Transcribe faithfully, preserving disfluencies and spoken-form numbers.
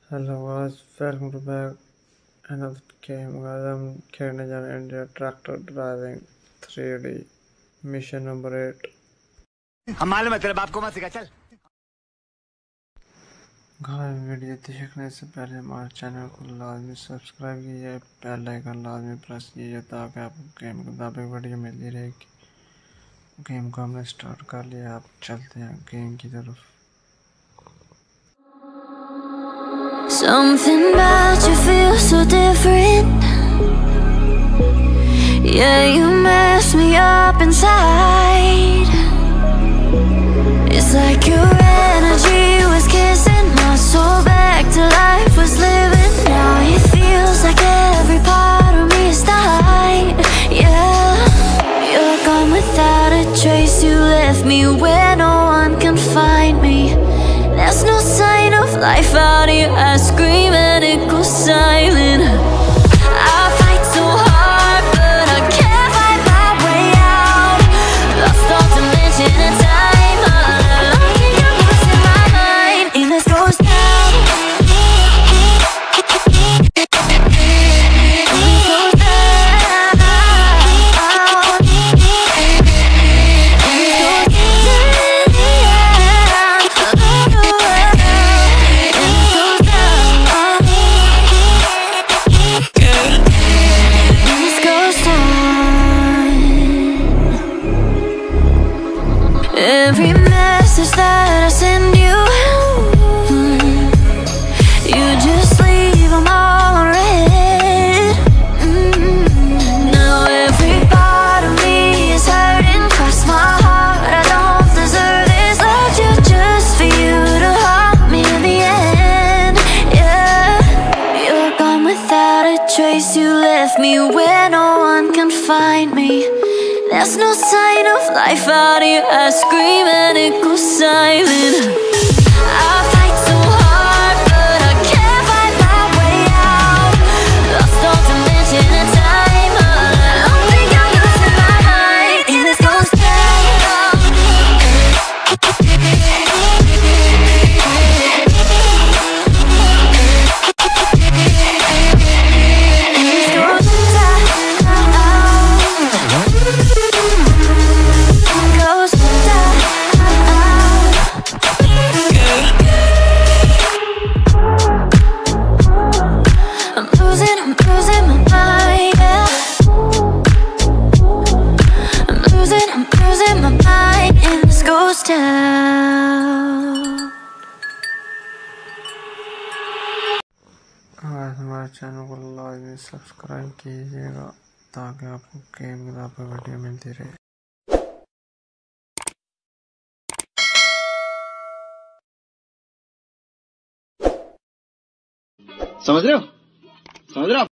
Hello guys, welcome to back another game. Guys, I'm खेलने जा रहे हैं India tractor driving three D mission number eight. हम मालूम है तेरे बाप को मत सिखा चल। गाइस वीडियो देखने से पहले हमारे चैनल को लाजमी सब्सक्राइब कीजिए, बेल आइकन लाजमी प्रेस कीजिए ताकि आपको गेम के मुताबिक वीडियो मिलती रहेगी। गेम को हमने स्टार्ट कर लिया, आप चलते हैं गेम की तरफ। Something about you feels so different. Yeah, you mess me up inside. It's like your energy was kissing my soul back to life, was living. Now it feels like every part of me is dying. Yeah, you're gone without a trace. You left me where no one can find me. There's no sign of life out here. I scream and it goes silent. I fight so hard, but I can't find my way out. Lost all dimension and time. All alone, you're losing my mind. And this goes down. And this goes down. And this goes every message that I send you, you just leave them all unread. mm-hmm. Now every part of me is hurting, cross my heart, I don't deserve this. Loved you just for you to haunt me in the end. Yeah, you're gone without a trace. You left me where no one can find me. There's no sign of life out here. I scream and it goes silent. I fight so hard, but I can't find my way out. Lost all dimension and time. I don't think I'm losing my mind. And this goes down. And this goes down. Goes down. I'm losing, I'm losing my mind, yeah. I'm losing, I'm losing my mind, and this goes down. आज हमारे channel को लाजमी subscribe कीजिएगा ताकि आपको game के मुताबिक video मिलती रहे। समझ रहे हो समझ रहे हो आप?